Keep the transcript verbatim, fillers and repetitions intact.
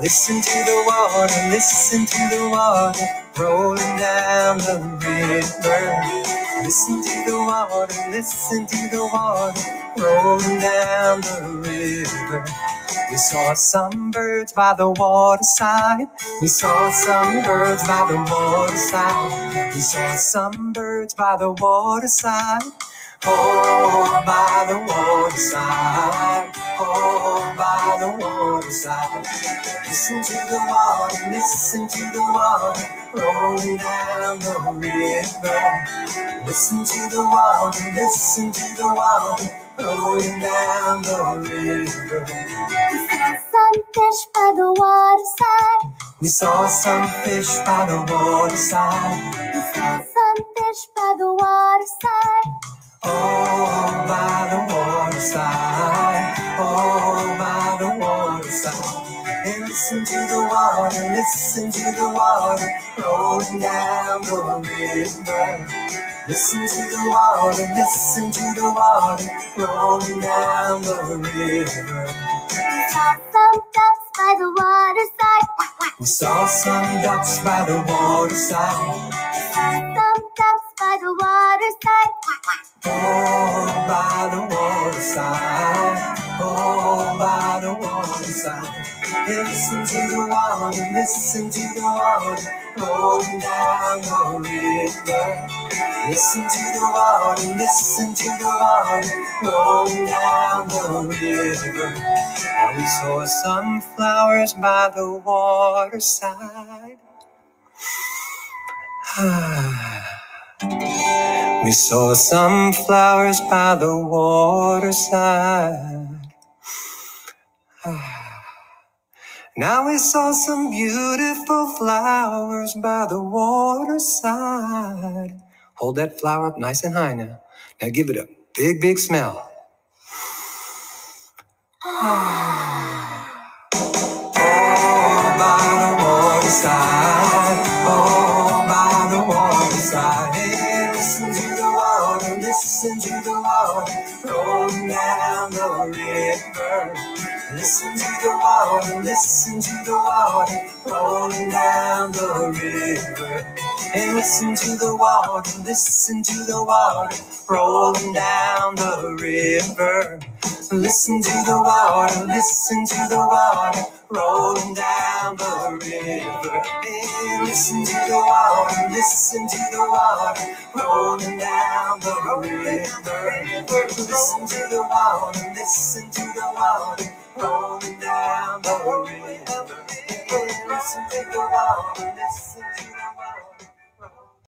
Listen to the water, listen to the water rolling down the river. Listen to the water, listen to the water rolling down the river. We saw some birds by the waterside. We saw some birds by the waterside. We saw some birds by the waterside. Oh, by the waterside. Oh, by the waterside. Listen to the water, listen to the water rolling down the river. Listen to the water, listen to the water rolling down the river. Some fish by the waterside. We saw some fish by the waterside. We saw some fish by the waterside. Oh, by the waterside. Oh, by the waterside. And listen to the water, listen to the water rolling down the river. Listen to the water, listen to the water rolling down the river. We saw some ducks by the waterside. We saw some ducks by the waterside. We saw some ducks by the waterside. Oh, by the waterside. Oh, by the waterside. And listen to the water, listen to the water rolling down the river. Listen to the water, listen to the water rolling down the river. And we saw some flowers by the waterside. We saw some flowers by the waterside. Now we saw some beautiful flowers by the waterside. Hold that flower up nice and high now. Now give it a big, big smell. Oh, by the waterside. Oh, by the waterside. Hey, listen to the water, listen to the water rolling down the river. Listen to the water, listen to the water rolling down the river. And listen to the water, listen to the water rolling down the river. Listen to the water, listen to the water rolling down the river. And listen to the water, listen to the water rolling down the river. Listen to the water, listen to the water rolling down the river. Listen to the water, listen to